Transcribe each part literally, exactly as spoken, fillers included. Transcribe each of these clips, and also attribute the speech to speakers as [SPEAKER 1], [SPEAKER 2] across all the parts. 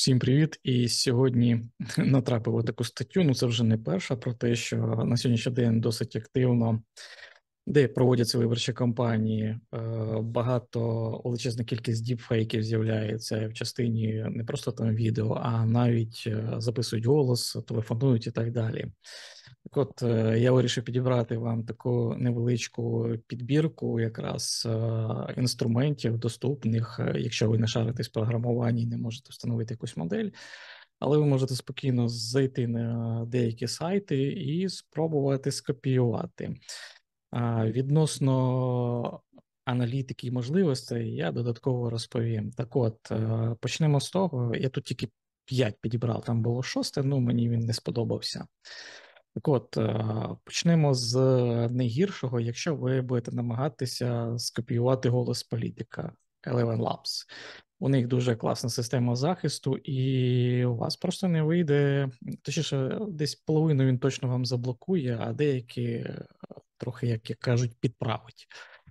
[SPEAKER 1] Всім привіт! І сьогодні натрапив на таку статтю. Ну, це вже не перша, про те, що на сьогоднішній день досить активно, де проводяться виборчі кампанії. е, Багато величезна кількість діпфейків з'являється в частині не просто там відео, а навіть е, записують голос, телефонують і так далі. Так от, е, я вирішив підібрати вам таку невеличку підбірку якраз е, інструментів доступних, е, якщо ви не шаритесь в програмуванні і не можете встановити якусь модель, але ви можете спокійно зайти на деякі сайти і спробувати скопіювати. А, Відносно аналітики і можливостей я додатково розповім. Так от, е, почнемо з того, я тут тільки п'ять підібрав, там було шосте, ну мені він не сподобався. Так от, е, почнемо з найгіршого, якщо ви будете намагатися скопіювати голос політика Eleven Labs. У них дуже класна система захисту, і у вас просто не вийде, точніше, десь половину він точно вам заблокує, а деякі е, трохи, як кажуть, підправить.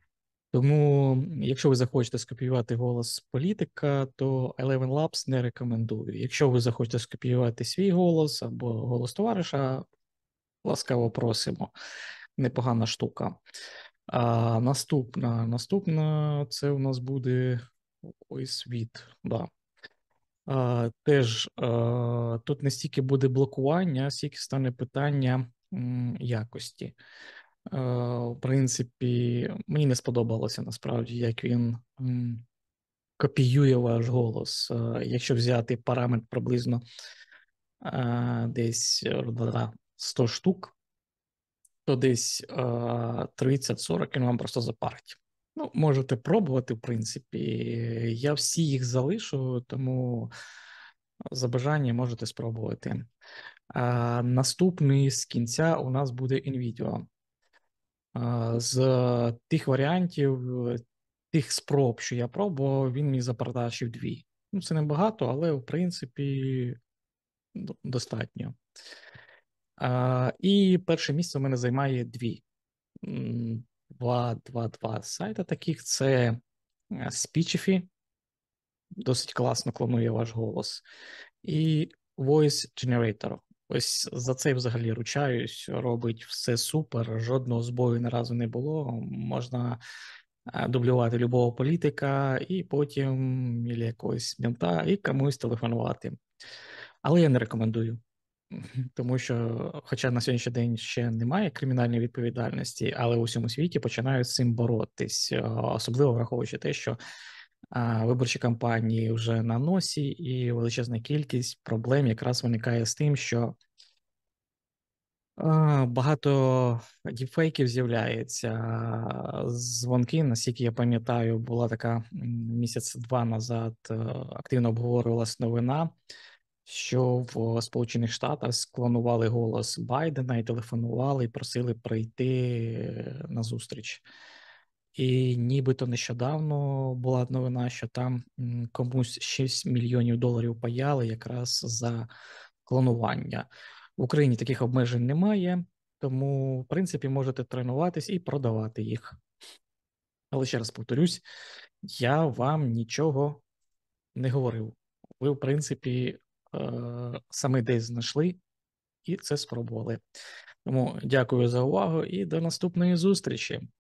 [SPEAKER 1] Тому, якщо ви захочете скопіювати голос політика, то Eleven Labs не рекомендую. Якщо ви захочете скопіювати свій голос або голос товариша, ласкаво просимо. Непогана штука. А наступна, наступна це у нас буде ой, світ. Да. А, теж а, тут не стільки буде блокування, скільки стане питання м, якості. А, в принципі, мені не сподобалося насправді, як він м, копіює ваш голос. А, якщо взяти параметр приблизно а, десь е, сто штук, то десь а, тридцять сорок він вам просто запарить. Ну, можете пробувати, в принципі. Я всі їх залишу, тому за бажання можете спробувати. А, наступний з кінця у нас буде InVideo. А, з тих варіантів, тих спроб, що я пробував, він мені запартачив дві. Ну, це небагато, але в принципі до- достатньо. А, і перше місце у мене займає дві. М, Два, два, два сайта таких. Це е, Speechify, досить класно клонує ваш голос, і Voice Generator. Ось за це взагалі ручаюсь, робить все супер, жодного збою ні разу не було. Можна е, дублювати любого політика і потім ілі якогось мента і комусь телефонувати. Але я не рекомендую. Тому що, хоча на сьогоднішній день ще немає кримінальної відповідальності, але у всьому світі починають з цим боротись, е, особливо враховуючи те, що а, виборчі кампанії вже на носі, і величезна кількість проблем якраз виникає з тим, що а, багато діпфейків з'являється. Дзвонки, наскільки я пам'ятаю, була така м, місяць-два назад е, активно обговорювалась новина, що в Сполучених Штатах склонували голос Байдена і телефонували, і просили прийти на зустріч. І нібито нещодавно була новина, що там м, комусь шість мільйонів доларів паяли якраз за клонування. В Україні таких обмежень немає, тому, в принципі, можете тренуватись і продавати їх. Але ще раз повторюсь, я вам нічого не говорив. Ви, в принципі, е, саме десь знайшли і це спробували. Тому дякую за увагу і до наступної зустрічі.